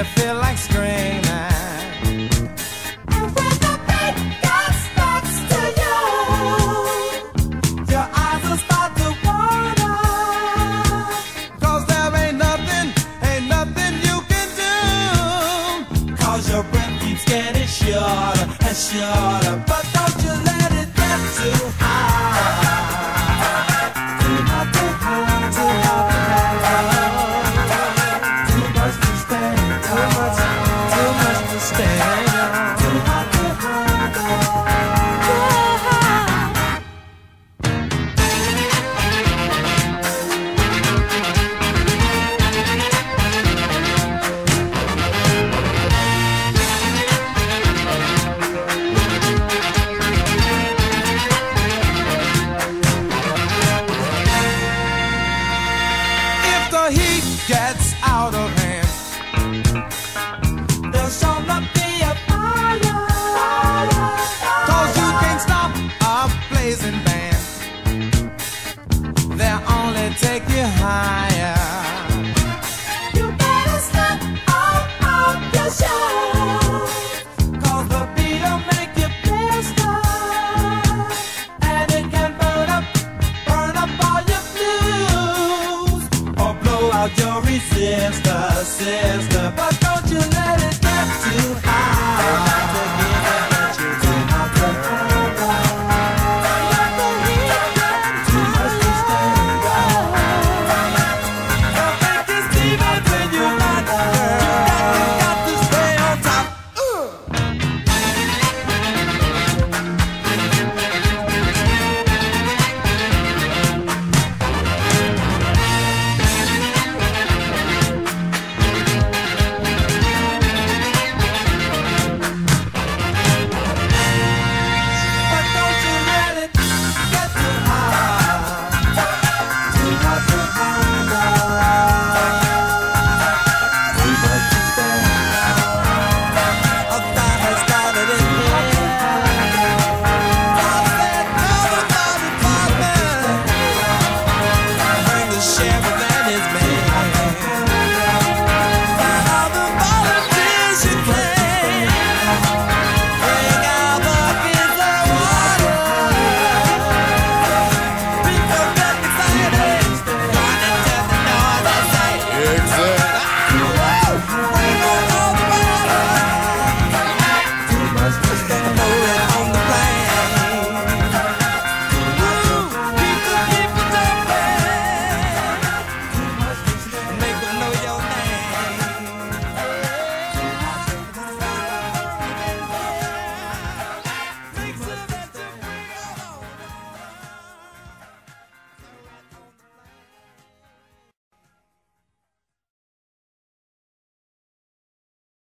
you feel like screaming. And when the beat gets next to you, your eyes will start to water. 'Cause there ain't nothing you can do. 'Cause your breath keeps getting shorter and shorter. But don't you let it get too high. Too high, too high, too high. Too much to stand, too much to stand. Too high, too high, too gets out of hand, there'll sure be a fire. 'Cause you can't stop a blazing band, they'll only take you higher. You better step out of your shoes, 'cause the beat'll make you faster. And it can burn up all your blues, or blow out your resistor, sister. But